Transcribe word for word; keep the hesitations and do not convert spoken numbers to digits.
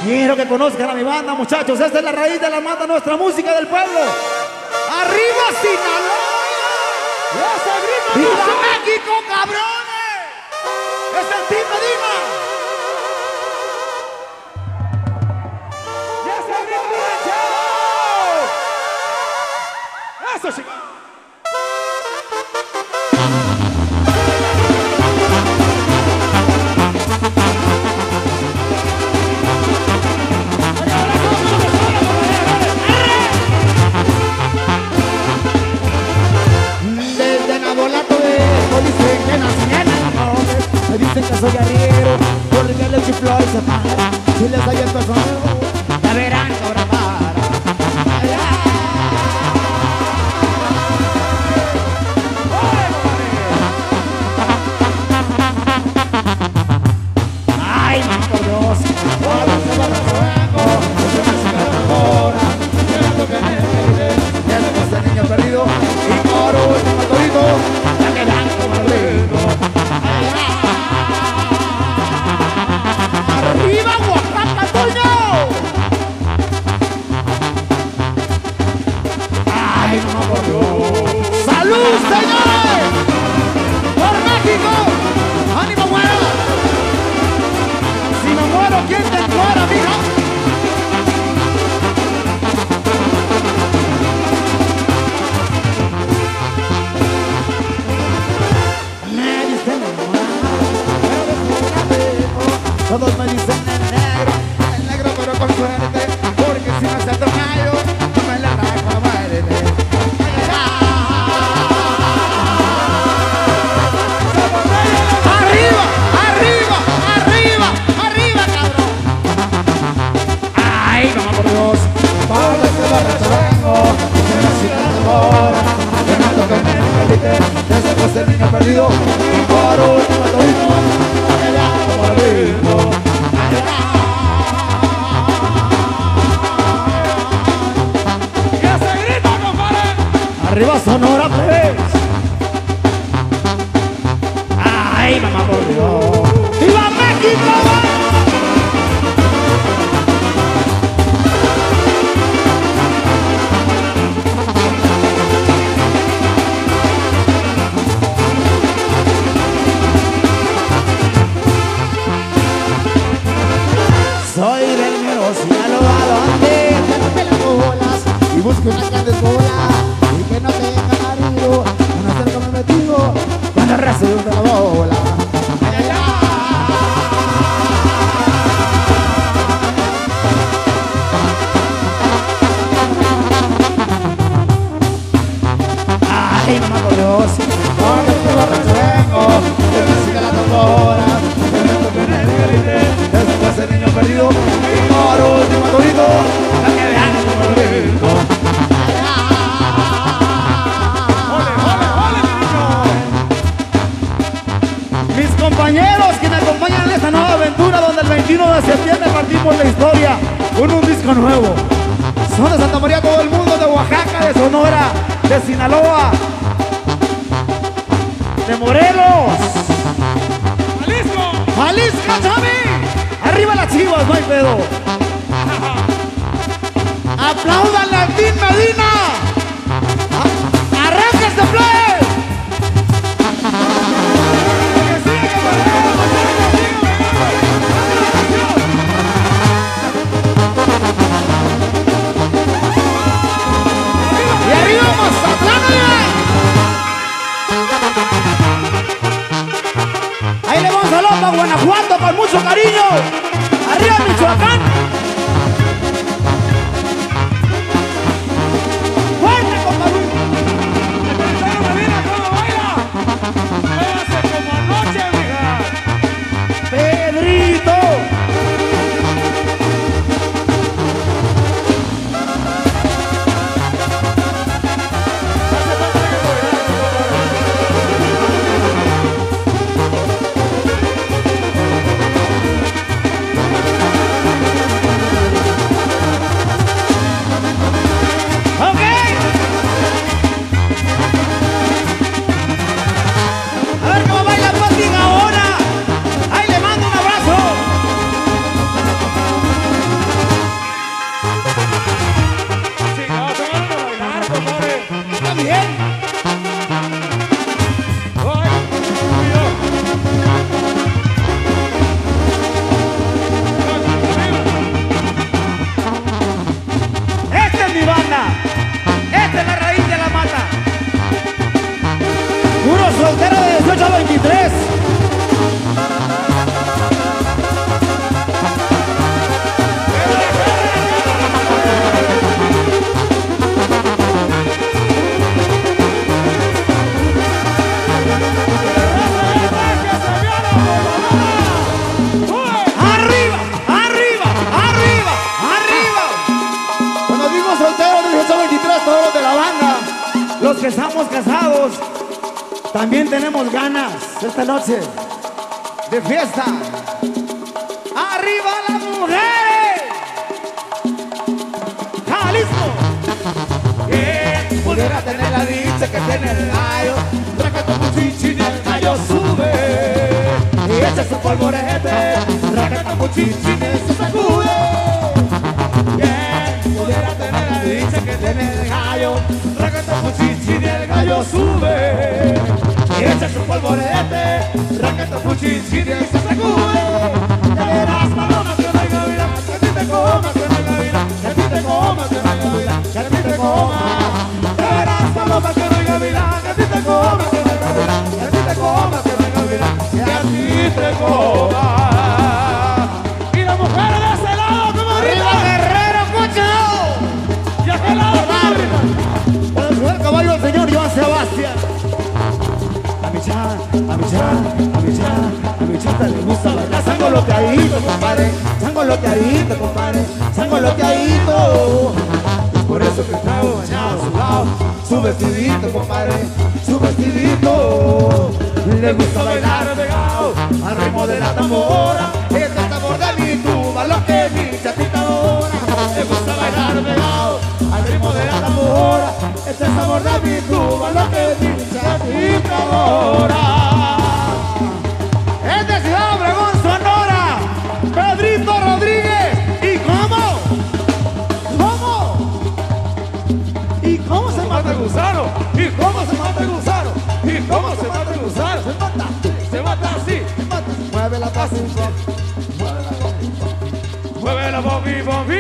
Quiero que conozcan a mi banda, muchachos. Esta es la raíz de la mata, nuestra música del pueblo. ¡Arriba, Sinaloa! ¡Ese grito! ¡Viva México, cabrones! ¡Es el Team Medina! ¡Y ese grito ranchero! ¡Eso, chicos! Me dicen que soy arriero, porque le chiflo y se para. Si les doy el personero, ya verán que ahora para. Ay, no, por Dios. Ahora se va a fuego, se me sigue ahora. Esperando que me quede, ya tenemos el niño perdido. Y por último el torito, ya quedan como el grito. ¡Arriba, Oaxaca, Toño! Ay, no, por Dios. ¡Salud, señores! ¡Por México! ¡Ánimo, muera! Si no muero, ¿quién te muera, mija? Me dicen todos me dicen el negro, el negro pero con suerte, porque si me acepto un gallo, no me la rajo a muerte. ¡Arriba, arriba, arriba, arriba, cabrón! Ay, no, por Dios, para este borracho vengo, que me siga de hora, que me toque en el calite, desde que el niño perdido, y por último el torito, que ya como el ritmo. ¡Arriba, Sonora, plebes! Ay, mamá, por Dios. ¡Viva México! Soy del mero Sinaloa, donde te rompe las bolas y busco una grande sola y que no tenga marido, una cerca me metido cuando resulta la bola. Ay, ay, ay. Ay, mamá, por Dios, porque este borracho vengo, que me siga la tambora, que me toque en el garite, después el niño perdido, y por último el torito, la que vean como el ritmo. Mis compañeros que me acompañan en esta nueva aventura, donde el veintiuno de septiembre partimos la historia con un disco nuevo. Son de Santa María todo el mundo, de Oaxaca, de Sonora, de Sinaloa, de Morelos, Jalisco, Jalisco, Chami. Arriba las Chivas, no hay pedo. Aplaudan al Team Medina. Arranca este play. Y arriba Mazatlán, ahí le vamos a Loma, Guanajuato, con mucho cariño. Arriba Michoacán. Fuerte, compadre. Pedrito. casados, también tenemos ganas esta noche de fiesta. ¡Arriba las mujeres! ¡Jalisco! ¿Quién pudiera tener la dicha que tiene el gallo? Raqueta Puchinchin y el gallo sube y echa su polvorete. Raqueta Puchinchin y se sacude. ¿Quién pudiera tener la dicha que tiene el gallo? Raqueta Puchinchin y el gallo sube y echa su polvorete. Raqueta Puchinchin y se sacude. Ya verás, paloma, que no hay gavira, que a ti te coma, que no hay gavira, que a ti te coma, que no hay gavira, que a ti te coma. Ya verás, paloma, que no hay gavira, que a ti te coma, que no hay gavira, que a ti te coma, que no hay gavira, que a ti te coma. Y las mujeres de ese lado, como ¡Arriba Guerrero, Cucho! y aquel lado, arriba. Para subir el caballo del señor Joan Sebastián. A mi chan, a mi chan, a mi chan, a mi chata le gusta bailar sangoloteadito, compadre, sangoloteadito, compadre, sangoloteadito. Es por eso que traigo bañado sudado, su vestidito, compadre, su vestidito. Le gusta bailar pegado al ritmo de la tambora. Es el tambor de mi tuba, lo que mi chatita adora. Le gusta bailar pegado al ritmo de la tambora. Es el sabor de mi tuba, lo que mi chatita adora. Es de Ciudad Obregón, Sonora, Pedrito Rodríguez. ¿Y cómo? ¿Cómo? ¿Y cómo se mata el gusano? ¿Y cómo se mata el gusano? ¿Y cómo se mata el gusano? Se mata, se mata así, se mata. Mueve la paz, mueve la bombi, bombi.